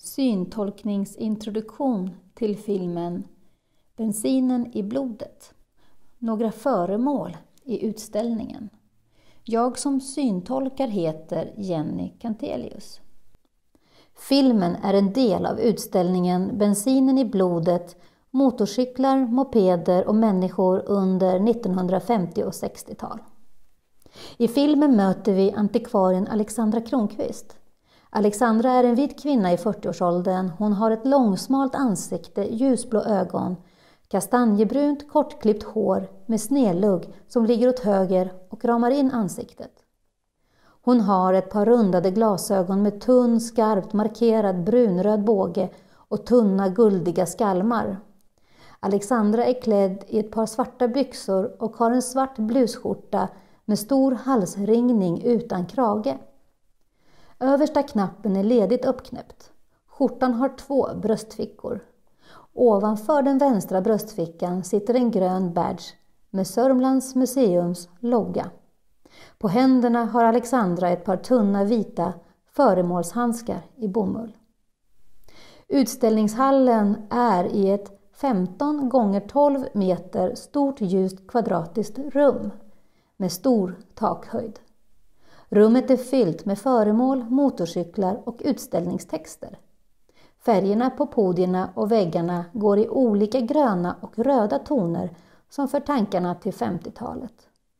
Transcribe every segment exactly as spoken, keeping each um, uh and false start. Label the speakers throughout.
Speaker 1: syntolkningsintroduktion till filmen Bensinen i blodet. Några föremål i utställningen. Jag som syntolkar heter Jenny Cantelius. Filmen är en del av utställningen Bensinen i blodet, motorcyklar, mopeder och människor under nittonhundrafemtio- och sextiotal. I filmen möter vi antikvarien Alexandra Kronqvist. Alexandra är en vit kvinna i fyrtioårsåldern. Hon har ett långsmalt ansikte, ljusblå ögon, kastanjebrunt kortklippt hår med snedlugg som ligger åt höger och ramar in ansiktet. Hon har ett par rundade glasögon med tunn, skarpt markerad brunröd båge och tunna, guldiga skalmar. Alexandra är klädd i ett par svarta byxor och har en svart blusskjorta med stor halsringning utan krage. Översta knappen är ledigt uppknäppt. Skjortan har två bröstfickor. Ovanför den vänstra bröstfickan sitter en grön badge med Sörmlands museums logga. På händerna har Alexandra ett par tunna vita föremålshandskar i bomull. Utställningshallen är i ett femton gånger tolv meter stort ljust kvadratiskt rum med stor takhöjd. Rummet är fyllt med föremål, motorcyklar och utställningstexter. Färgerna på podierna och väggarna går i olika gröna och röda toner som för tankarna till femtiotalet.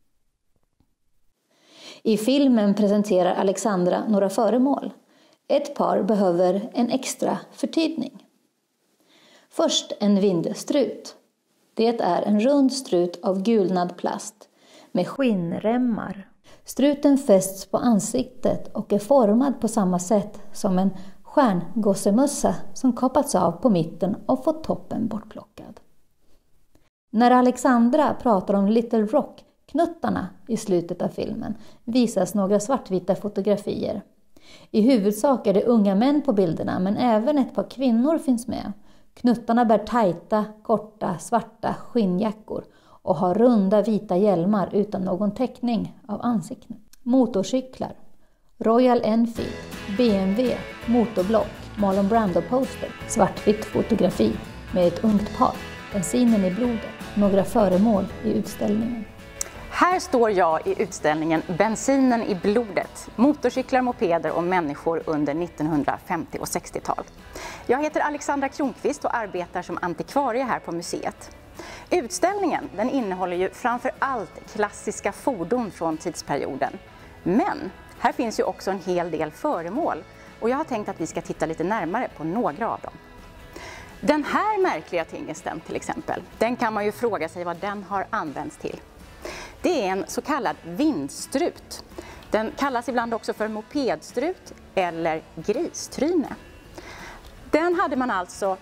Speaker 1: I filmen presenterar Alexandra några föremål. Ett par behöver en extra förtydning. Först en vindstrut. Det är en rund strut av gulnad plast med skinnremmar. Struten fästs på ansiktet och är formad på samma sätt som en stjärngossemössa som kapats av på mitten och fått toppen bortplockad. När Alexandra pratar om Little Rock-knuttarna i slutet av filmen visas några svartvita fotografier. I huvudsak är det unga män på bilderna, men även ett par kvinnor finns med. Knuttarna bär tajta, korta, svarta skinnjackor och har runda vita hjälmar utan någon täckning av ansikten. Motorcyklar, Royal Enfield, B M W, motorblock, Marlon Brando-poster, svartvitt fotografi med ett ungt par, bensinen i blodet, några föremål i utställningen.
Speaker 2: Här står jag i utställningen Bensinen i blodet, motorcyklar, mopeder och människor under nittonhundrafemtio- och sextiotal. Jag heter Alexandra Kronqvist och arbetar som antikvarie här på museet. Utställningen den innehåller ju framför allt klassiska fordon från tidsperioden. Men här finns ju också en hel del föremål och jag har tänkt att vi ska titta lite närmare på några av dem. Den här märkliga tingesten till exempel, den kan man ju fråga sig vad den har använts till. Det är en så kallad vindstrut. Den kallas ibland också för mopedstrut eller gristryne. Den hade man alltså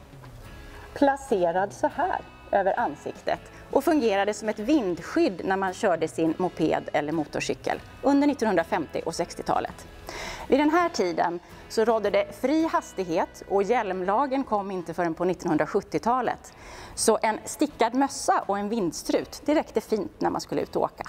Speaker 2: placerad så här över ansiktet och fungerade som ett vindskydd när man körde sin moped eller motorcykel under nittonhundrafemtio- och sextiotalet. Vid den här tiden så rådde det fri hastighet och hjälmlagen kom inte förrän på nittonhundrasjuttiotalet. Så en stickad mössa och en vindstrut, det räckte fint när man skulle ut och åka.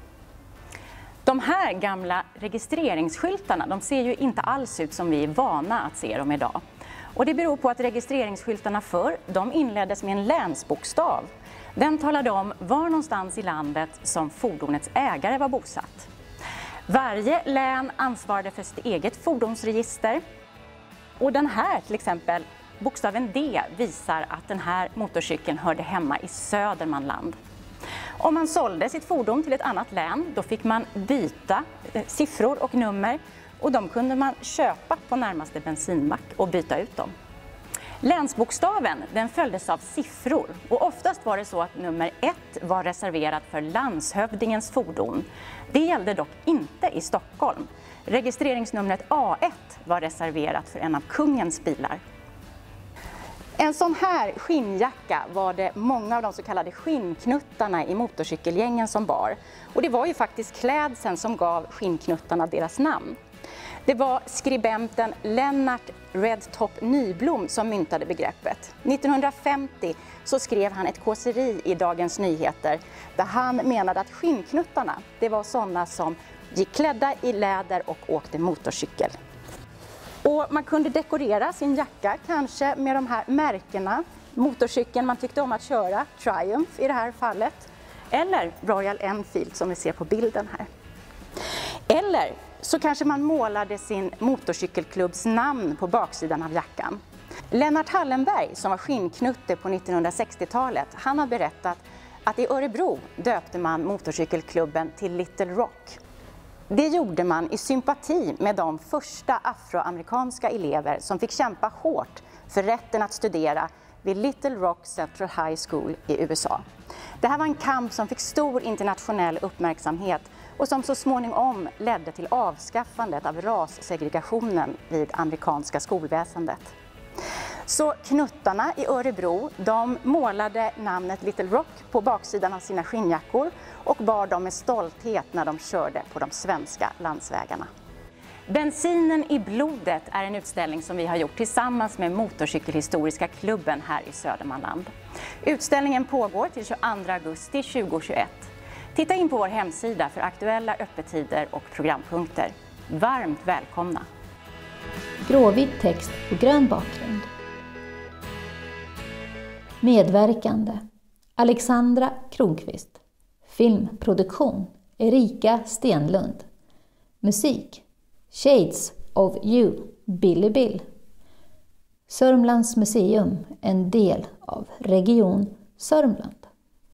Speaker 2: De här gamla registreringsskyltarna, de ser ju inte alls ut som vi är vana att se dem idag. Och det beror på att registreringsskyltarna förr, de inleddes med en länsbokstav. Den talade om var någonstans i landet som fordonets ägare var bosatt. Varje län ansvarade för sitt eget fordonsregister. Och den här till exempel, bokstaven D, visar att den här motorcykeln hörde hemma i Södermanland. Om man sålde sitt fordon till ett annat län, då fick man byta siffror och nummer. Och de kunde man köpa på närmaste bensinmack och byta ut dem. Länsbokstaven den följdes av siffror och oftast var det så att nummer ett var reserverat för landshövdingens fordon. Det gällde dock inte i Stockholm. Registreringsnumret A ett var reserverat för en av kungens bilar. En sån här skinnjacka var det många av de så kallade skinnknuttarna i motorcykelgängen som bar. Och det var ju faktiskt klädseln som gav skinnknuttarna deras namn. Det var skribenten Lennart Redtop Nyblom som myntade begreppet. nittonhundrafemtio så skrev han ett kåseri i Dagens Nyheter där han menade att skinnknuttarna det var sådana som gick klädda i läder och åkte motorcykel. Och man kunde dekorera sin jacka kanske med de här märkena. Motorcykeln man tyckte om att köra, Triumph i det här fallet. Eller Royal Enfield som vi ser på bilden här. Eller så kanske man målade sin motorcykelklubbs namn på baksidan av jackan. Lennart Hallenberg som var skinnknutte på nittonhundrasextiotalet, han har berättat att i Örebro döpte man motorcykelklubben till Little Rock. Det gjorde man i sympati med de första afroamerikanska elever som fick kämpa hårt för rätten att studera vid Little Rock Central High School i U S A. Det här var en kamp som fick stor internationell uppmärksamhet och som så småningom ledde till avskaffandet av rassegregationen vid amerikanska skolväsendet. Så knuttarna i Örebro, de målade namnet Little Rock på baksidan av sina skinnjackor och bar dem med stolthet när de körde på de svenska landsvägarna. Bensinen i blodet är en utställning som vi har gjort tillsammans med Motorcykelhistoriska klubben här i Södermanland. Utställningen pågår till tjugoandra augusti tjugohundratjugoett. Titta in på vår hemsida för aktuella öppettider och programpunkter. Varmt välkomna!
Speaker 1: Gråvit text på grön bakgrund. Medverkande: Alexandra Kronqvist. Filmproduktion: Erika Stenlund. Musik: Shades of You, Billy Bill. Sörmlands museum, en del av Region Sörmland.